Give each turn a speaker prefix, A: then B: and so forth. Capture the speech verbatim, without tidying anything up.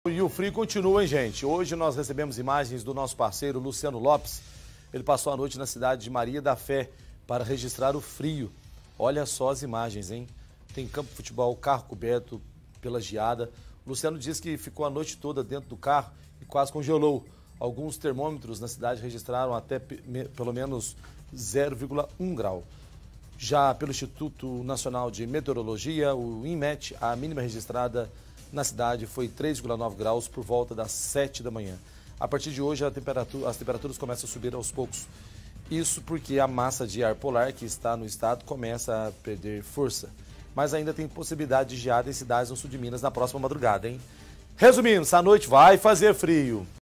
A: E o frio continua, hein, gente? Hoje nós recebemos imagens do nosso parceiro Luciano Lopes. Ele passou a noite na cidade de Maria da Fé para registrar o frio. Olha só as imagens, hein? Tem campo de futebol, carro coberto pela geada. O Luciano disse que ficou a noite toda dentro do carro e quase congelou. Alguns termômetros na cidade registraram até pelo menos zero vírgula um grau. Já pelo Instituto Nacional de Meteorologia, o INMET, a mínima registrada na cidade foi três vírgula nove graus por volta das sete da manhã. A partir de hoje, a temperatura, as temperaturas começam a subir aos poucos. Isso porque a massa de ar polar que está no estado começa a perder força. Mas ainda tem possibilidade de geada em cidades no sul de Minas na próxima madrugada, hein? Resumindo, essa noite vai fazer frio.